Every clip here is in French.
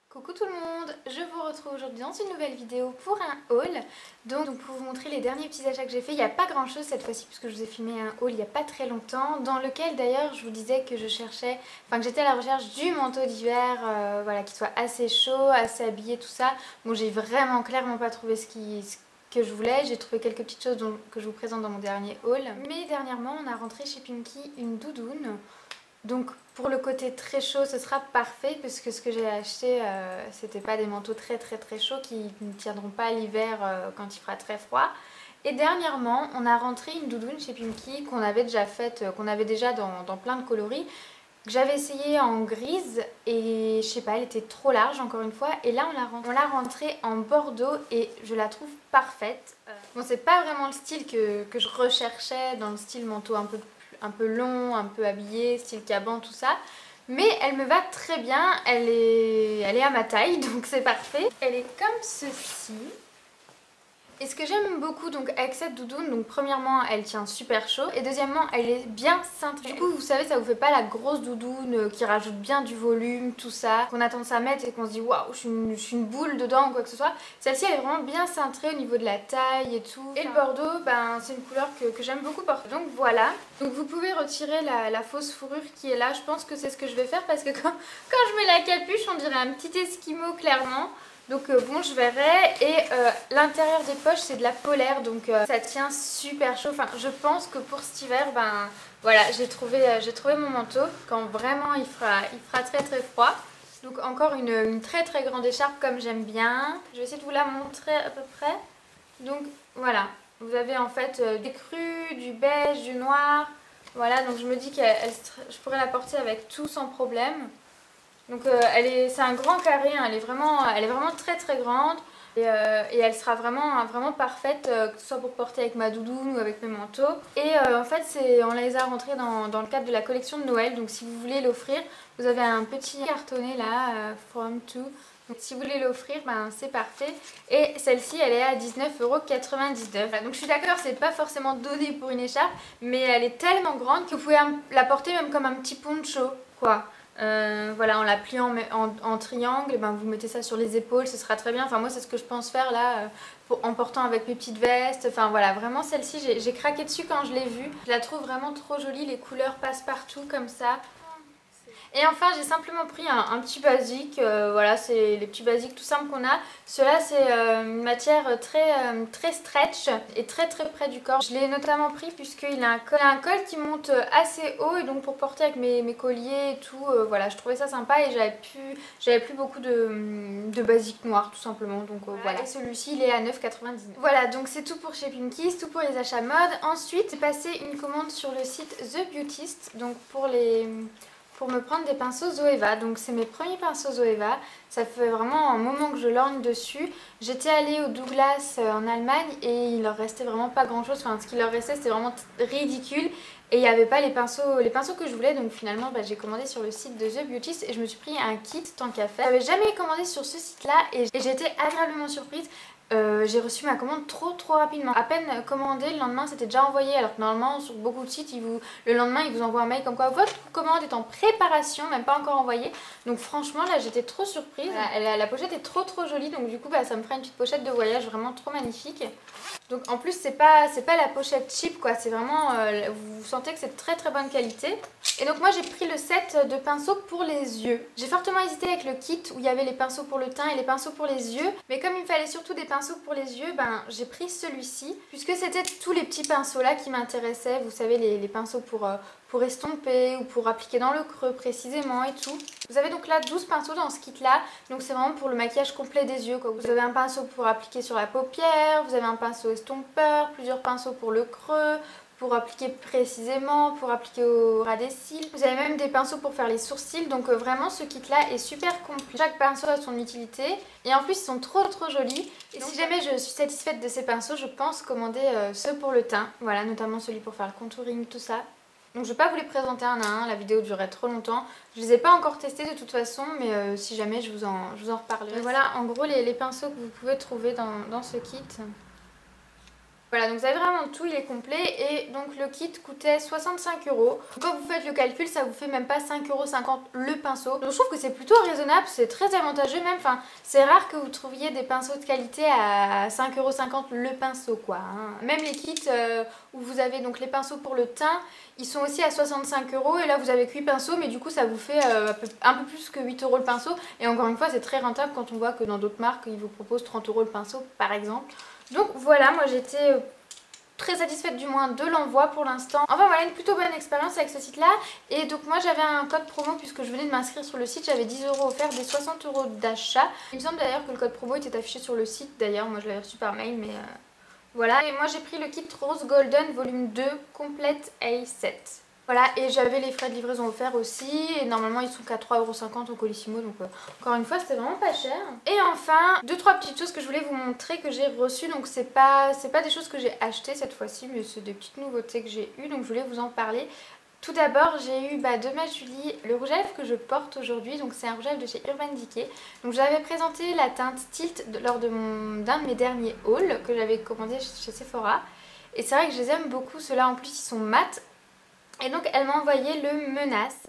Coucou tout le monde, je vous retrouve aujourd'hui dans une nouvelle vidéo pour un haul. Donc pour vous montrer les derniers petits achats que j'ai fait, il n'y a pas grand chose cette fois-ci puisque je vous ai filmé un haul il n'y a pas très longtemps, dans lequel d'ailleurs je vous disais que que j'étais à la recherche du manteau d'hiver, voilà, qui soit assez chaud, assez habillé, tout ça. Bon, j'ai vraiment clairement pas trouvé ce que je voulais, j'ai trouvé quelques petites choses que je vous présente dans mon dernier haul. Mais dernièrement on a rentré chez Pinky une doudoune. Donc pour le côté très chaud ce sera parfait parce que ce que j'ai acheté c'était pas des manteaux très chauds qui ne tiendront pas l'hiver quand il fera très froid. Et dernièrement on a rentré une doudoune chez Pinky qu'on avait déjà faite, qu'on avait déjà dans plein de coloris, que j'avais essayé en grise et je sais pas, elle était trop large encore une fois, et là on l'a rentrée en bordeaux et je la trouve parfaite. Bon, c'est pas vraiment le style que je recherchais, dans le style manteau un peu long, un peu habillé, style caban, tout ça. Mais elle me va très bien, elle est à ma taille, donc c'est parfait. Elle est comme ceci. Et ce que j'aime beaucoup donc avec cette doudoune, donc premièrement elle tient super chaud et deuxièmement elle est bien cintrée. Du coup vous savez, ça vous fait pas la grosse doudoune qui rajoute bien du volume, tout ça, qu'on a tendance à mettre et qu'on se dit waouh je suis une boule dedans ou quoi que ce soit. Celle-ci elle est vraiment bien cintrée au niveau de la taille et tout. Et le bordeaux, ben, c'est une couleur que j'aime beaucoup porter. Donc voilà, donc vous pouvez retirer la fausse fourrure qui est là. Je pense que c'est ce que je vais faire parce que quand je mets la capuche on dirait un petit esquimau clairement. Donc bon, je verrai. Et l'intérieur des poches c'est de la polaire, donc ça tient super chaud. Enfin, je pense que pour cet hiver, ben voilà, j'ai trouvé mon manteau quand vraiment il fera très froid. Donc encore une très grande écharpe comme j'aime bien. Je vais essayer de vous la montrer à peu près. Donc voilà, vous avez en fait des crus, du beige, du noir. Voilà, donc je me dis que je pourrais la porter avec tout sans problème. Donc c'est un grand carré, hein, elle est vraiment très grande et elle sera vraiment parfaite, que ce soit pour porter avec ma doudoune ou avec mes manteaux. Et en fait on les a rentrés dans le cadre de la collection de Noël, donc si vous voulez l'offrir, vous avez un petit cartonnet là, from to. Donc si vous voulez l'offrir, ben, c'est parfait. Et celle-ci elle est à 19,99 €. Donc je suis d'accord, c'est pas forcément donné pour une écharpe, mais elle est tellement grande que vous pouvez la porter même comme un petit poncho, quoi. Voilà, en la pliant en triangle, ben vous mettez ça sur les épaules, ce sera très bien. Enfin moi c'est ce que je pense faire là, en portant avec mes petites vestes. Enfin voilà, vraiment celle-ci j'ai craqué dessus quand je l'ai vue. Je la trouve vraiment trop jolie, les couleurs passent partout comme ça. Et enfin j'ai simplement pris un petit basique, voilà, c'est les petits basiques tout simples qu'on a. Cela c'est une matière très stretch et très près du corps. Je l'ai notamment pris puisqu'il a un col qui monte assez haut, et donc pour porter avec mes colliers et tout, voilà, je trouvais ça sympa et j'avais plus beaucoup de basiques noirs tout simplement, donc voilà. Et celui-ci il est à 9,99 €. Voilà, donc c'est tout pour chez Pinky, c'est tout pour les achats mode. Ensuite j'ai passé une commande sur le site The Beautist, donc pour me prendre des pinceaux Zoeva. Donc c'est mes premiers pinceaux Zoeva, ça fait vraiment un moment que je lorgne dessus. J'étais allée au Douglas en Allemagne et il leur restait vraiment pas grand chose, enfin ce qu'il leur restait c'était vraiment ridicule et il n'y avait pas les pinceaux que je voulais, donc finalement j'ai commandé sur le site de The Beautist et je me suis pris un kit tant qu'à faire. J'avais jamais commandé sur ce site là et j'ai été agréablement surprise. J'ai reçu ma commande trop rapidement. À peine commandé, le lendemain c'était déjà envoyé, alors que normalement sur beaucoup de sites le lendemain ils vous envoient un mail comme quoi votre commande est en préparation, même pas encore envoyée. Donc franchement là j'étais trop surprise. La pochette est trop jolie, donc du coup ça me fera une petite pochette de voyage vraiment trop magnifique. Donc en plus c'est pas la pochette cheap quoi, c'est vraiment, vous sentez que c'est de très bonne qualité. Et donc moi j'ai pris le set de pinceaux pour les yeux. J'ai fortement hésité avec le kit où il y avait les pinceaux pour le teint et les pinceaux pour les yeux, mais comme il me fallait surtout des pinceaux pour les yeux, ben j'ai pris celui-ci puisque c'était tous les petits pinceaux là qui m'intéressaient. Vous savez, les pinceaux pour estomper ou pour appliquer dans le creux précisément et tout. Vous avez donc là 12 pinceaux dans ce kit là, donc c'est vraiment pour le maquillage complet des yeux quoi. Vous avez un pinceau pour appliquer sur la paupière, vous avez un pinceau estompeur, plusieurs pinceaux pour le creux, pour appliquer précisément, pour appliquer au ras des cils. Vous avez même des pinceaux pour faire les sourcils, donc vraiment ce kit là est super complet. Chaque pinceau a son utilité et en plus ils sont trop jolis. Et donc, si jamais je suis satisfaite de ces pinceaux, je pense commander ceux pour le teint, voilà, notamment celui pour faire le contouring, tout ça. Donc je vais pas vous les présenter un à un, la vidéo durerait trop longtemps. Je les ai pas encore testés de toute façon, mais si jamais je vous en reparlerai. Et voilà en gros les pinceaux que vous pouvez trouver dans ce kit. Voilà, donc vous avez vraiment tout, il est complet et donc le kit coûtait 65 €. Quand vous faites le calcul, ça vous fait même pas 5,50 € le pinceau. Donc je trouve que c'est plutôt raisonnable, c'est très avantageux même. Enfin, c'est rare que vous trouviez des pinceaux de qualité à 5,50 € le pinceau quoi. Hein. Même les kits où vous avez donc les pinceaux pour le teint, ils sont aussi à 65 € et là vous avez que 8 pinceaux mais du coup ça vous fait un peu plus que 8 € le pinceau. Et encore une fois, c'est très rentable quand on voit que dans d'autres marques, ils vous proposent 30 € le pinceau par exemple. Donc voilà, moi j'étais très satisfaite du moins de l'envoi pour l'instant. Enfin voilà, une plutôt bonne expérience avec ce site là. Et donc moi j'avais un code promo puisque je venais de m'inscrire sur le site, j'avais 10 € offerts des 60 € d'achat. Il me semble d'ailleurs que le code promo était affiché sur le site, d'ailleurs moi je l'avais reçu par mail mais voilà. Et moi j'ai pris le kit Rose Golden volume 2 complète A7. Voilà, et j'avais les frais de livraison offerts aussi, et normalement ils sont qu'à 3,50 € au Colissimo, donc encore une fois c'était vraiment pas cher. Et enfin, 2-3 petites choses que je voulais vous montrer que j'ai reçues, donc c'est pas des choses que j'ai achetées cette fois-ci, mais c'est des petites nouveautés que j'ai eues, donc je voulais vous en parler. Tout d'abord, j'ai eu de ma Julie le rouge à lèvres que je porte aujourd'hui, donc c'est un rouge à lèvres de chez Urban Decay. Donc j'avais présenté la teinte Tilt lors de d'un de mes derniers hauls que j'avais commandé chez Sephora. Et c'est vrai que je les aime beaucoup, ceux-là en plus ils sont mat. Et donc elle m'a envoyé le Menace.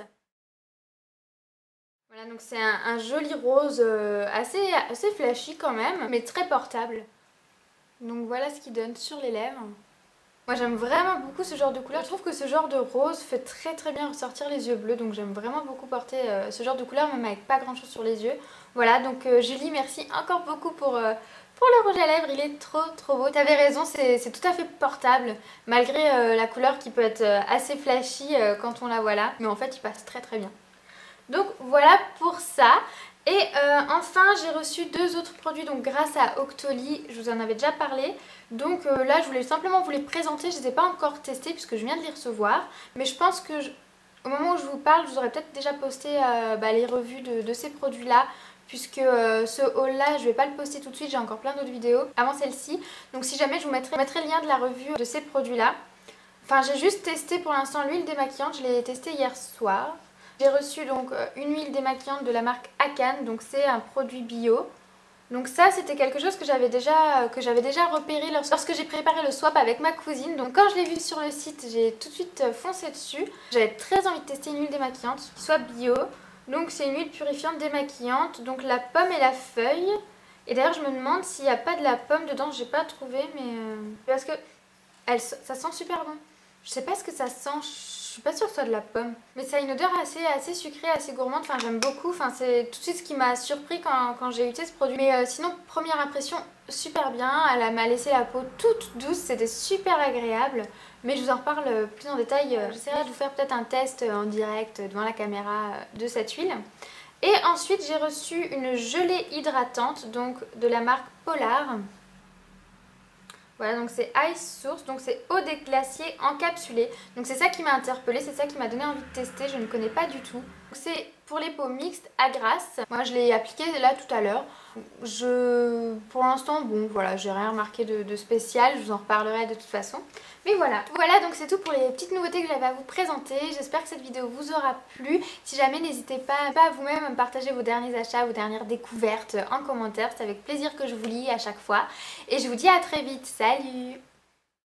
Voilà, donc c'est un joli rose assez flashy quand même, mais très portable. Donc voilà ce qu'il donne sur les lèvres. Moi j'aime vraiment beaucoup ce genre de couleur. Je trouve que ce genre de rose fait très bien ressortir les yeux bleus. Donc j'aime vraiment beaucoup porter ce genre de couleur, même avec pas grand chose sur les yeux. Voilà, donc Julie, merci encore beaucoup pour le rouge à lèvres. Il est trop beau. T'avais raison, c'est tout à fait portable. Malgré la couleur qui peut être assez flashy quand on la voit là. Mais en fait il passe très bien. Donc voilà pour ça. Et enfin j'ai reçu 2 autres produits donc grâce à Octoly, je vous en avais déjà parlé. Donc là je voulais simplement vous les présenter, je ne les ai pas encore testés puisque je viens de les recevoir. Mais je pense que au moment où je vous parle, je vous aurais peut-être déjà posté les revues de ces produits là. Puisque ce haul là je vais pas le poster tout de suite, j'ai encore plein d'autres vidéos avant celle-ci. Donc si jamais je vous mettrai le lien de la revue de ces produits là. Enfin j'ai juste testé pour l'instant l'huile démaquillante, je l'ai testée hier soir. J'ai reçu donc une huile démaquillante de la marque Akan, donc c'est un produit bio. Donc ça c'était quelque chose que j'avais déjà repéré lorsque j'ai préparé le swap avec ma cousine. Donc quand je l'ai vu sur le site, j'ai tout de suite foncé dessus. J'avais très envie de tester une huile démaquillante qui soit bio. Donc c'est une huile purifiante démaquillante, donc la pomme et la feuille. Et d'ailleurs je me demande s'il n'y a pas de la pomme dedans, j'ai pas trouvé mais... Parce que ça sent super bon. Je sais pas ce que ça sent, je suis pas sûre que ce soit de la pomme. Mais ça a une odeur assez sucrée, assez gourmande, enfin j'aime beaucoup. Enfin c'est tout de suite ce qui m'a surpris quand j'ai utilisé ce produit. Mais sinon, première impression, super bien. Elle m'a laissé la peau toute douce, c'était super agréable. Mais je vous en reparle plus en détail. J'essaierai de vous faire peut-être un test en direct devant la caméra de cette huile. Et ensuite j'ai reçu une gelée hydratante, donc de la marque Polar. Voilà, donc c'est Ice Source, donc c'est eau des glaciers encapsulée. Donc c'est ça qui m'a interpellée, c'est ça qui m'a donné envie de tester, je ne connais pas du tout. C'est pour les peaux mixtes à grasse. Moi je l'ai appliqué là tout à l'heure. Pour l'instant, bon voilà, j'ai rien remarqué de spécial, je vous en reparlerai de toute façon. Mais voilà, donc c'est tout pour les petites nouveautés que j'avais à vous présenter. J'espère que cette vidéo vous aura plu. Si jamais, n'hésitez pas à vous-même à me partager vos derniers achats, vos dernières découvertes en commentaire. C'est avec plaisir que je vous lis à chaque fois. Et je vous dis à très vite, salut!